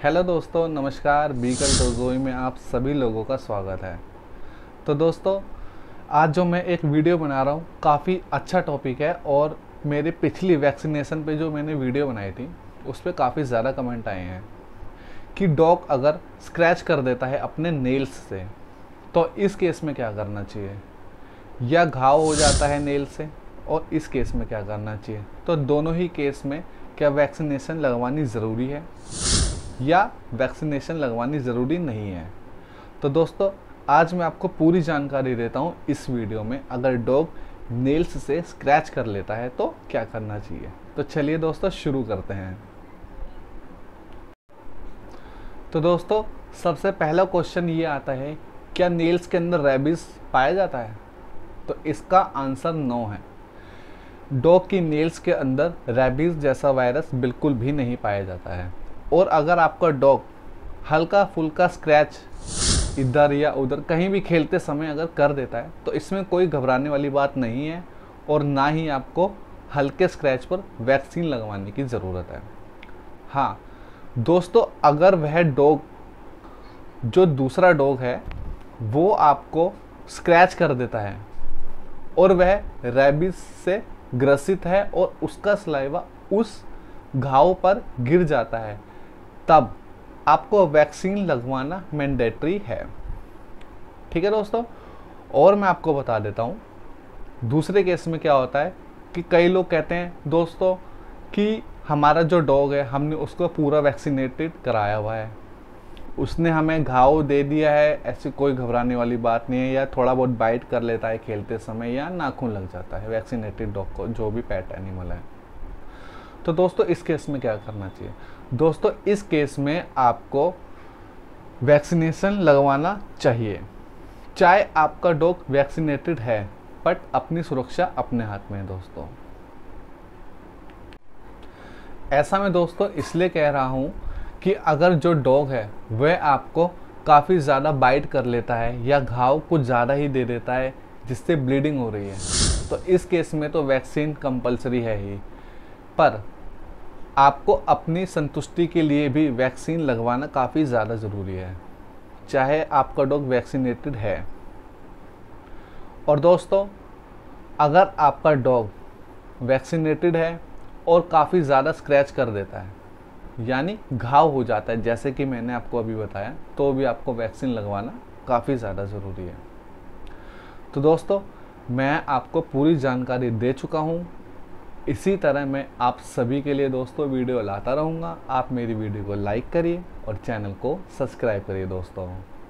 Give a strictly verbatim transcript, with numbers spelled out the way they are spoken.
Hello दोस्तों, नमस्कार। बीकल डोजोई में आप सभी लोगों का स्वागत है। तो दोस्तों, आज जो मैं एक वीडियो बना रहा हूँ काफ़ी अच्छा टॉपिक है और मेरे पिछली वैक्सीनेशन पे जो मैंने वीडियो बनाई थी उस पर काफ़ी ज़्यादा कमेंट आए हैं कि डॉग अगर स्क्रैच कर देता है अपने नेल्स से तो इस केस में क्या करना चाहिए, या घाव हो जाता है नेल से और इस केस में क्या करना चाहिए। तो दोनों ही केस में क्या वैक्सीनेशन लगवानी ज़रूरी है या वैक्सीनेशन लगवानी ज़रूरी नहीं है। तो दोस्तों, आज मैं आपको पूरी जानकारी देता हूँ इस वीडियो में। अगर डॉग नेल्स से स्क्रैच कर लेता है तो क्या करना चाहिए। तो चलिए दोस्तों शुरू करते हैं। तो दोस्तों, सबसे पहला क्वेश्चन ये आता है, क्या नेल्स के अंदर रेबीज पाया जाता है? तो इसका आंसर नो है। डॉग की नेल्स के अंदर रेबीज जैसा वायरस बिल्कुल भी नहीं पाया जाता है। और अगर आपका डॉग हल्का फुल्का स्क्रैच इधर या उधर कहीं भी खेलते समय अगर कर देता है तो इसमें कोई घबराने वाली बात नहीं है और ना ही आपको हल्के स्क्रैच पर वैक्सीन लगवाने की ज़रूरत है। हाँ दोस्तों, अगर वह डॉग जो दूसरा डॉग है वो आपको स्क्रैच कर देता है और वह रेबीज से ग्रसित है और उसका सलाइवा उस घाव पर गिर जाता है, तब आपको वैक्सीन लगवाना मैंडेटरी है। ठीक है दोस्तों। और मैं आपको बता देता हूँ दूसरे केस में क्या होता है कि कई लोग कहते हैं दोस्तों कि हमारा जो डॉग है हमने उसको पूरा वैक्सीनेटेड कराया हुआ है, उसने हमें घाव दे दिया है, ऐसी कोई घबराने वाली बात नहीं है, या थोड़ा बहुत बाइट कर लेता है खेलते समय या नाखून लग जाता है वैक्सीनेटेड डॉग को, जो भी पेट एनिमल है। तो दोस्तों इस केस में क्या करना चाहिए? दोस्तों इस केस में आपको वैक्सीनेशन लगवाना चाहिए, चाहे आपका डॉग वैक्सीनेटेड है, बट अपनी सुरक्षा अपने हाथ में है दोस्तों। ऐसा मैं दोस्तों इसलिए कह रहा हूँ कि अगर जो डॉग है वह आपको काफ़ी ज़्यादा बाइट कर लेता है या घाव कुछ ज़्यादा ही दे देता है जिससे ब्लीडिंग हो रही है, तो इस केस में तो वैक्सीन कंपलसरी है ही, पर आपको अपनी संतुष्टि के लिए भी वैक्सीन लगवाना काफ़ी ज़्यादा ज़रूरी है, चाहे आपका डॉग वैक्सीनेटेड है। और दोस्तों, अगर आपका डॉग वैक्सीनेटेड है और काफ़ी ज़्यादा स्क्रैच कर देता है यानी घाव हो जाता है, जैसे कि मैंने आपको अभी बताया, तो भी आपको वैक्सीन लगवाना काफ़ी ज़्यादा ज़रूरी है। तो दोस्तों, मैं आपको पूरी जानकारी दे चुका हूँ। इसी तरह मैं आप सभी के लिए दोस्तों वीडियो लाता रहूँगा। आप मेरी वीडियो को लाइक करिए और चैनल को सब्सक्राइब करिए दोस्तों।